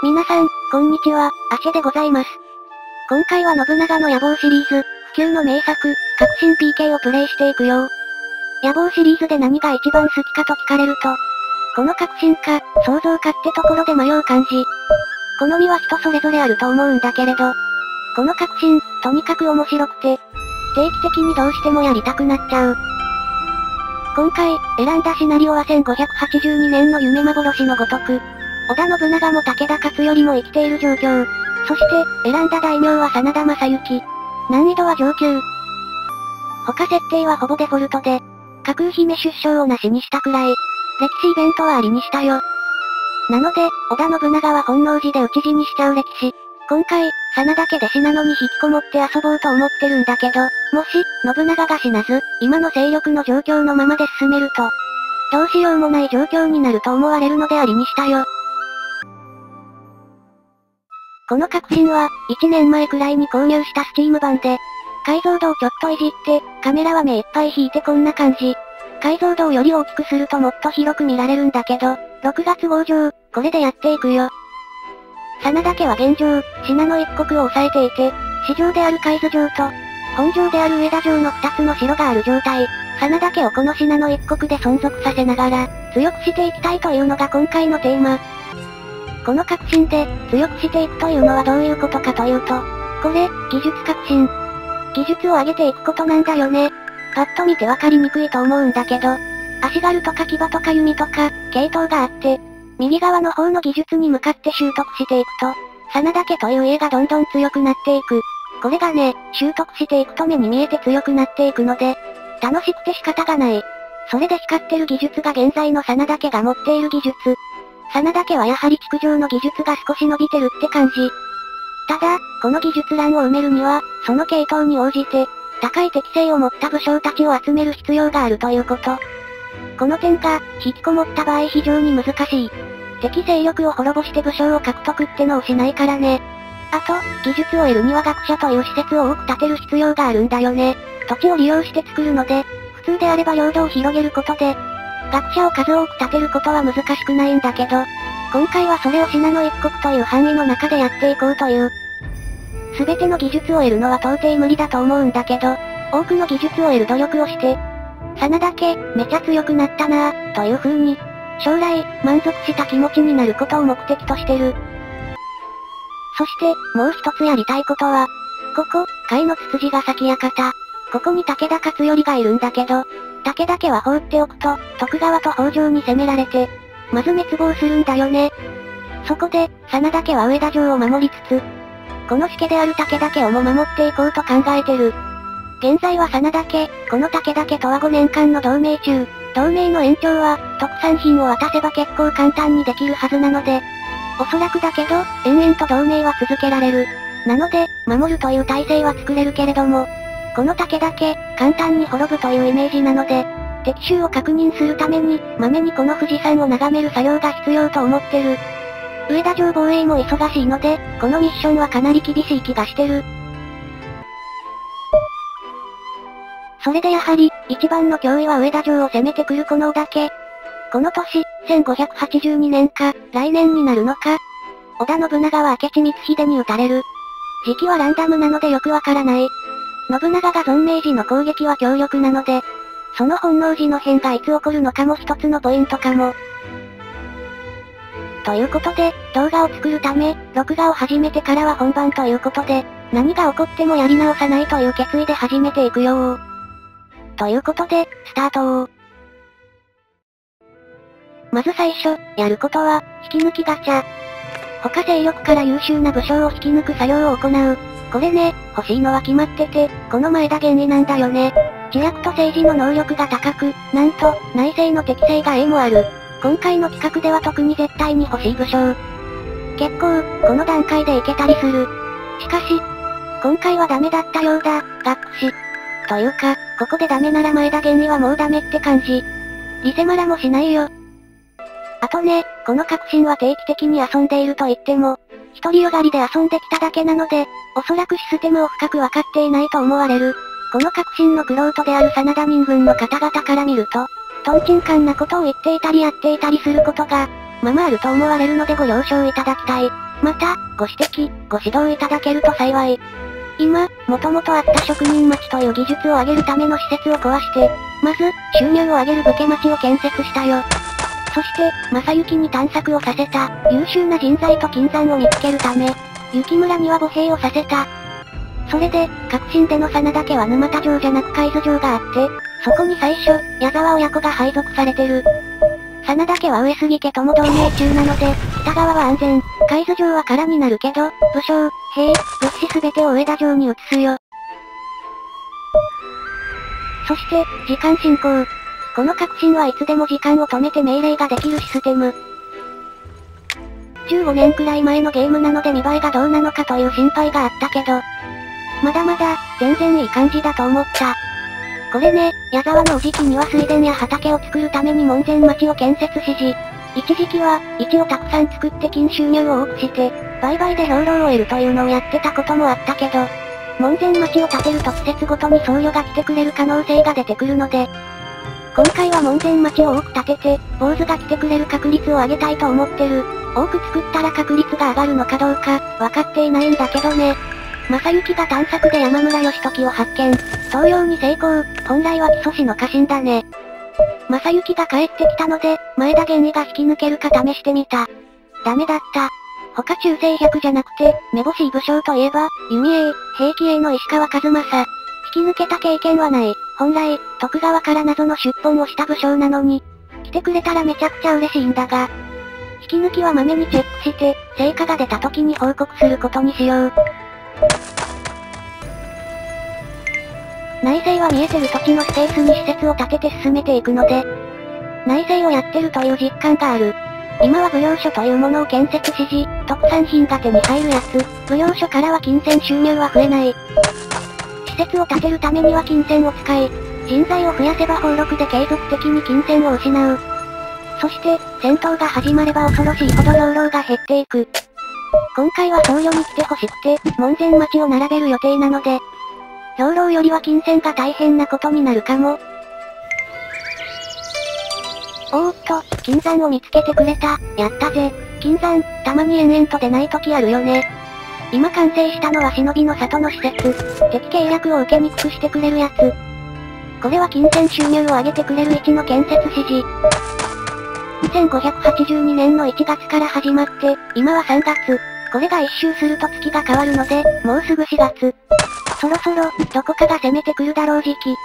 皆さん、こんにちは、アシェでございます。今回は信長の野望シリーズ、不朽の名作、革新 PK をプレイしていくよ。野望シリーズで何が一番好きかと聞かれると、この革新か、創造かってところで迷う感じ。好みは人それぞれあると思うんだけれど、この革新、とにかく面白くて、定期的にどうしてもやりたくなっちゃう。今回、選んだシナリオは1582年の夢幻のごとく、織田信長も武田勝頼も生きている状況。そして、選んだ大名は真田昌幸。難易度は上級。他設定はほぼデフォルトで、架空姫出生をなしにしたくらい、歴史イベントはありにしたよ。なので、織田信長は本能寺で討ち死にしちゃう歴史。今回、真田家で死なのに引きこもって遊ぼうと思ってるんだけど、もし、信長が死なず、今の勢力の状況のままで進めると、どうしようもない状況になると思われるのでありにしたよ。この革新は、1年前くらいに購入した Steam 版で、解像度をちょっといじって、カメラは目いっぱい引いてこんな感じ。解像度をより大きくするともっと広く見られるんだけど、6月号上、これでやっていくよ。真田家は現状、信濃一国を抑えていて、市城である海津城と、本城である上田城の2つの城がある状態。真田家をこの信濃一国で存続させながら、強くしていきたいというのが今回のテーマ。この革新で、強くしていくというのはどういうことかというと、これ、技術革新。技術を上げていくことなんだよね。パッと見てわかりにくいと思うんだけど、足軽とか騎馬とか弓とか、系統があって、右側の方の技術に向かって習得していくと、真田家という家がどんどん強くなっていく。これがね、習得していくと目に見えて強くなっていくので、楽しくて仕方がない。それで光ってる技術が現在の真田家が持っている技術。真田家はやはり築城の技術が少し伸びてるって感じ。ただ、この技術欄を埋めるには、その系統に応じて、高い適性を持った武将たちを集める必要があるということ。この点が、引きこもった場合非常に難しい。敵勢力を滅ぼして武将を獲得ってのをしないからね。あと、技術を得るには学者という施設を多く建てる必要があるんだよね。土地を利用して作るので、普通であれば領土を広げることで、学者を数多く建てることは難しくないんだけど、今回はそれを信濃一国という範囲の中でやっていこうという。すべての技術を得るのは到底無理だと思うんだけど、多くの技術を得る努力をして、真田家、めちゃ強くなったなぁ、という風に、将来、満足した気持ちになることを目的としてる。そして、もう一つやりたいことは、ここ、甲斐のつつじヶ崎館。ここに武田勝頼がいるんだけど、武田家は放っておくと、徳川と北条に攻められて、まず滅亡するんだよね。そこで、真田家は上田城を守りつつ、この助である武田家をも守っていこうと考えてる。現在は真田家、この武田家とは5年間の同盟中、同盟の延長は、特産品を渡せば結構簡単にできるはずなので、おそらくだけど、延々と同盟は続けられる。なので、守るという体制は作れるけれども、この武田家、簡単に滅ぶというイメージなので、敵襲を確認するために、まめにこの富士山を眺める作業が必要と思ってる。上田城防衛も忙しいので、このミッションはかなり厳しい気がしてる。それでやはり、一番の脅威は上田城を攻めてくるこの織田家。この年、1582年か、来年になるのか。織田信長は明智光秀に撃たれる。時期はランダムなのでよくわからない。信長が存命時の攻撃は強力なので、その本能寺の変がいつ起こるのかも一つのポイントかも。ということで、動画を作るため、録画を始めてからは本番ということで、何が起こってもやり直さないという決意で始めていくよー。ということで、スタートー。まず最初、やることは、引き抜きガチャ。他勢力から優秀な武将を引き抜く作業を行う。これね、欲しいのは決まってて、この前田玄位なんだよね。知略と政治の能力が高く、なんと、内政の適性が A もある。今回の企画では特に絶対に欲しい武将。結構、この段階でいけたりする。しかし、今回はダメだったようだ、学士。というか、ここでダメなら前田玄位はもうダメって感じ。リセマラもしないよ。あとね、この革新は定期的に遊んでいると言っても、一人よがりで遊んできただけなので、おそらくシステムを深くわかっていないと思われる。この革新の玄人である真田人軍の方々から見ると、トンチンカンなことを言っていたりやっていたりすることが、ままあると思われるのでご了承いただきたい。 また、ご指摘、ご指導いただけると幸い。今、元々あった職人町という技術を上げるための施設を壊して、まず、収入を上げる武家町を建設したよ。そして、正幸に探索をさせた、優秀な人材と金山を見つけるため、雪村には歩兵をさせた。それで、革新での真田家は沼田城じゃなく海津城があって、そこに最初、矢沢親子が配属されてる。真田家は上杉家とも同盟中なので、北側は安全、海津城は空になるけど、武将、兵、物資すべてを上田城に移すよ。そして、時間進行。この革新はいつでも時間を止めて命令ができるシステム。15年くらい前のゲームなので見栄えがどうなのかという心配があったけど、まだまだ、全然いい感じだと思った。これね、矢沢のおじきには水田や畑を作るために門前町を建設し一時期は、市をたくさん作って金収入を多くして、売買で兵糧を得るというのをやってたこともあったけど、門前町を建てると季節ごとに僧侶が来てくれる可能性が出てくるので、今回は門前町を多く建てて、坊主が来てくれる確率を上げたいと思ってる。多く作ったら確率が上がるのかどうか、わかっていないんだけどね。正幸が探索で山村義時を発見。登用に成功。本来は木曽氏の家臣だね。正幸が帰ってきたので、前田玄伊が引き抜けるか試してみた。ダメだった。他中世百じゃなくて、めぼしい武将といえば、弓兵、兵器兵の石川一正。引き抜けた経験はない。本来、徳川から謎の出奔をした武将なのに、来てくれたらめちゃくちゃ嬉しいんだが、引き抜きはまめにチェックして、成果が出た時に報告することにしよう。内政は見えてる土地のスペースに施設を建てて進めていくので、内政をやってるという実感がある。今は奉行所というものを建設し特産品が手に入るやつ、奉行所からは金銭収入は増えない。施設を建てるためには金銭を使い、人材を増やせば俸禄で継続的に金銭を失う。そして、戦闘が始まれば恐ろしいほど兵糧が減っていく。今回は僧侶に来てほしくて、門前町を並べる予定なので、兵糧よりは金銭が大変なことになるかも。おーっと、金山を見つけてくれた。やったぜ。金山、たまに延々と出ない時あるよね。今完成したのは忍びの里の施設。敵契約を受けにくくしてくれるやつ。これは金銭収入を上げてくれる位置の建設指示。2582年の1月から始まって、今は3月。これが一周すると月が変わるので、もうすぐ4月。そろそろ、どこかが攻めてくるだろう時期。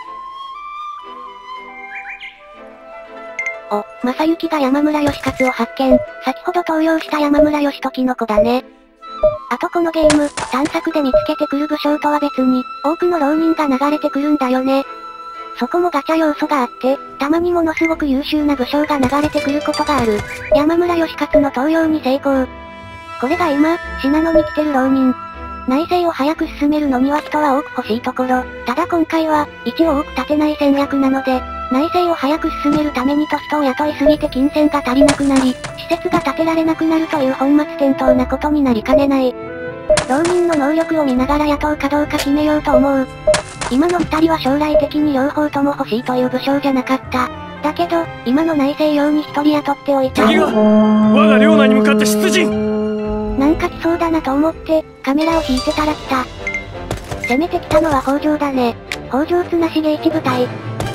お、正幸が山村義勝を発見。先ほど登用した山村義時の子だね。あとこのゲーム、探索で見つけてくる武将とは別に、多くの浪人が流れてくるんだよね。そこもガチャ要素があって、たまにものすごく優秀な武将が流れてくることがある。山村義勝の登用に成功。これが今、信濃に来てる浪人。内政を早く進めるのには人は多く欲しいところ。ただ今回は、位置を多く立てない戦略なので、内政を早く進めるためにと人を雇いすぎて金銭が足りなくなり、施設が建てられなくなるという本末転倒なことになりかねない。浪人の能力を見ながら雇うかどうか決めようと思う。今の二人は将来的に両方とも欲しいという武将じゃなかった。だけど、今の内政用に一人雇っておいた。 敵が、我が領内に向かって出陣！ なんか来そうだなと思って、カメラを引いてたら来た。攻めてきたのは北条だね。北条綱重一部隊。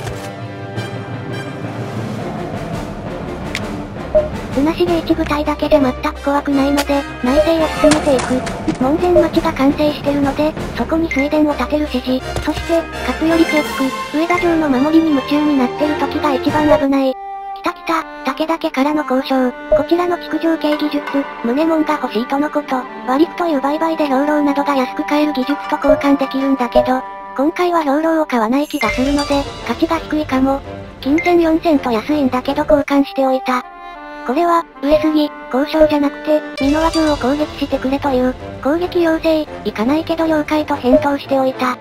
綱重一部隊だけじゃ全く怖くないので、内政を進めていく。門前町が完成してるので、そこに水田を建てる指示。そして、勝頼チェック。上田城の守りに夢中になってる時が一番危ない。来た来た、武田家からの交渉。こちらの築城系技術、宗門が欲しいとのこと。割符という売買で兵糧などが安く買える技術と交換できるんだけど、今回は兵糧を買わない気がするので、価値が低いかも。金銭4000と安いんだけど交換しておいた。これは、上杉、交渉じゃなくて、美濃和城を攻撃してくれという、攻撃要請、行かないけど了解と返答しておいた。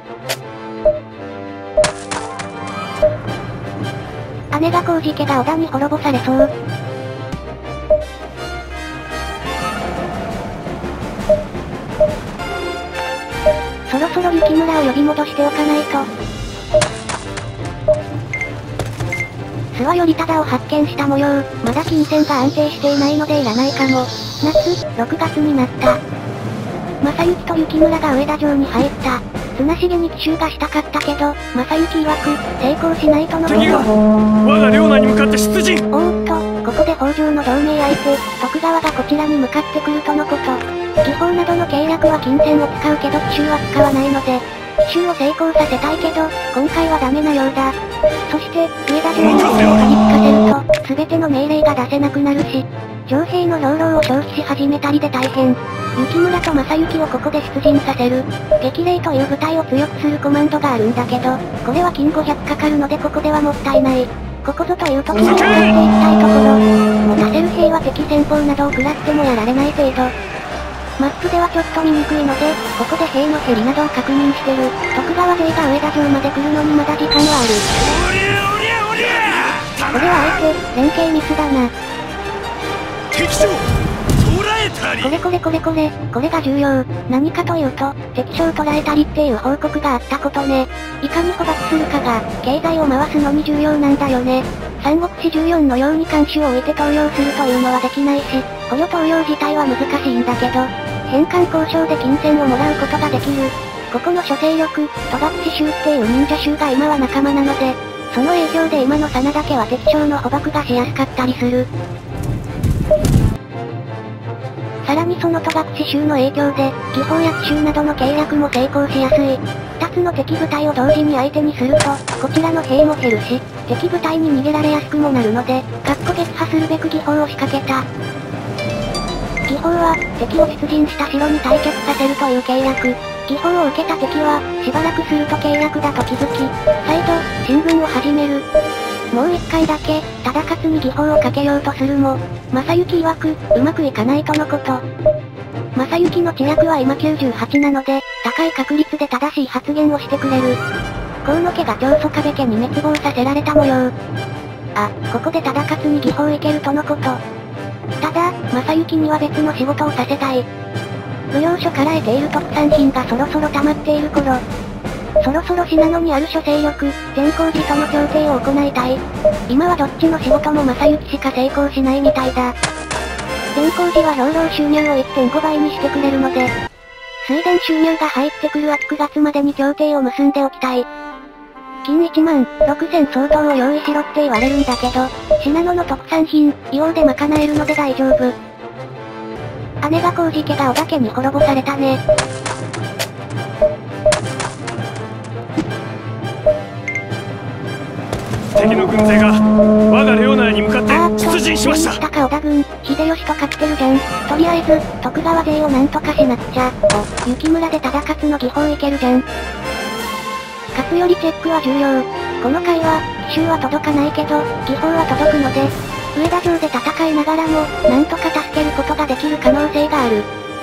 姉が光治家が織田に滅ぼされそう。そろそろ雪村を呼び戻しておかないと。諏訪頼忠を発見した模様。まだ金銭が安定していないのでいらないかも。夏、 6月になった。正幸と雪村が上田城に入った。綱重に奇襲がしたかったけど、正幸曰く、成功しないとのこと。 敵が我が領内に向かって出陣。 おーっと、ここで北条の同盟相手、徳川がこちらに向かってくるとのこと。技法などの計略は金銭を使うけど奇襲は使わないので、奇襲を成功させたいけど、今回はダメなようだ。そして、上田城に手を借りつかせると、全ての命令が出せなくなるし、徴兵の兵糧を消費し始めたりで大変。雪村と正幸をここで出陣させる。激励という部隊を強くするコマンドがあるんだけど、これは金500かかるのでここではもったいない。ここぞという時に使っていきたいところ。持たせる兵は敵戦法などを食らってもやられない程度。マップではちょっと見にくいので、ここで兵の減りなどを確認してる。徳川勢が上田城まで来るのにまだ時間はある。これはあえて、連携ミスだな。 敵将捕らえたり。 これが重要。何かというと、敵将捕らえたりっていう報告があったことね。いかに捕獲するかが、経済を回すのに重要なんだよね。三国志14のように監視を置いて登用するというのはできないし、捕虜登用自体は難しいんだけど、返還交渉で金銭をもらうことができる。ここの諸勢力、戸隠衆っていう忍者衆が今は仲間なので、その影響で今の真田家は敵将の捕獲がしやすかったりする。さらにその戸隠衆の影響で、技法や奇襲などの計略も成功しやすい。二つの敵部隊を同時に相手にすると、こちらの兵も減るし、敵部隊に逃げられやすくもなるので、撃破するべく技法を仕掛けた。技法は、敵を出陣した城に対決させるという計略。技法を受けた敵は、しばらくすると計略だと気づき、再度、進軍を始める。もう一回だけ、忠勝に技法をかけようとするも、正幸曰く、うまくいかないとのこと。正幸の知略は今98なので、高い確率で正しい発言をしてくれる。河野家が長宗我部家に滅亡させられた模様。あ、ここで忠勝に技法いけるとのこと。ただ、正幸には別の仕事をさせたい。奉行所から得ている特産品がそろそろ溜まっている頃。そろそろ信濃にある諸勢力、善光寺との協定を行いたい。今はどっちの仕事も正幸しか成功しないみたいだ。善光寺は兵糧収入を 1.5 倍にしてくれるので、水田収入が入ってくる秋9月までに協定を結んでおきたい。金1万6000相当を用意しろって言われるんだけど、信濃の特産品、硫黄で賄えるので大丈夫。姉が麹家が織田家に滅ぼされたね。 敵の軍勢が我が領内に向かって出陣しました。 したか織田軍、秀吉と勝ってるじゃん。とりあえず、徳川勢をなんとかしなくちゃ。お、雪村で忠勝の技法いけるじゃん。勝つよりチェックは重要。この回は、奇襲は届かないけど、技法は届くので、上田城で戦いながらも、なんとか助けることができる可能性がある。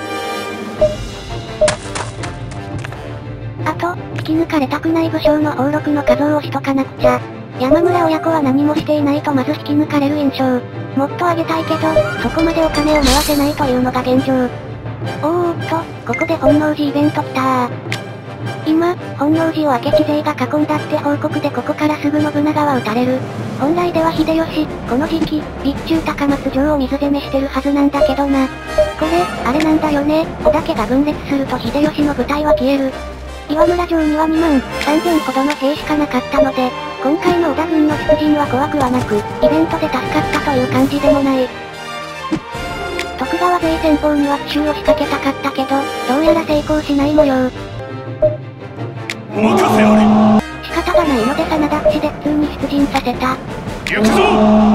あと、引き抜かれたくない武将の俸禄の数をしとかなくちゃ。山村親子は何もしていないとまず引き抜かれる印象。もっと上げたいけど、そこまでお金を回せないというのが現状。おーっと、ここで本能寺イベント来たー。今、本能寺を明智勢が囲んだって報告でここからすぐ信長は撃たれる。本来では秀吉、この時期、備中高松城を水攻めしてるはずなんだけどな。これ、あれなんだよね、織田家が分裂すると秀吉の部隊は消える。岩村城には2万3000ほどの兵しかなかったので、今回の織田軍の出陣は怖くはなく、イベントで助かったという感じでもない。徳川勢先方には奇襲を仕掛けたかったけど、どうやら成功しない模様。 任せあれ。 仕方がないので真田節で普通に出陣させた。 行くぞ。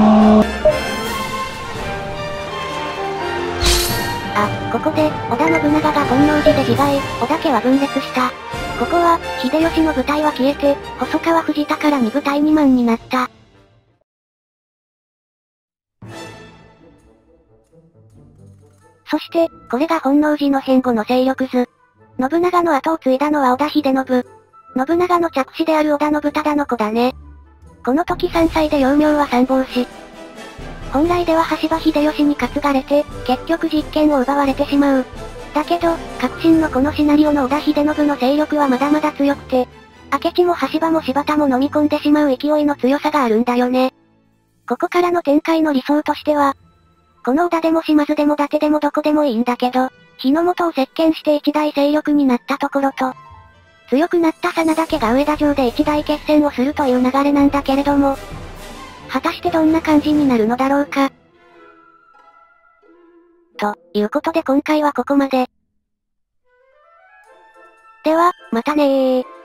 あ、ここで、織田信長が本能寺で自害、織田家は分裂した。ここは、秀吉の部隊は消えて、細川藤田から2部隊2万になった。そして、これが本能寺の変後の勢力図。信長の後を継いだのは織田秀信。信長の嫡子である織田信忠の子だね。この時3歳で幼名は三法師。本来では羽柴秀吉に担がれて、結局実権を奪われてしまう。だけど、革新のこのシナリオの織田秀信の勢力はまだまだ強くて、明智も羽柴も柴田も飲み込んでしまう勢いの強さがあるんだよね。ここからの展開の理想としては、 この織田でも島津でも伊達でもどこでもいいんだけど、日の本を席巻して一大勢力になったところと、強くなった真田家が上田城で一大決戦をするという流れなんだけれども、果たしてどんな感じになるのだろうか。ということで今回はここまで。では、またねー。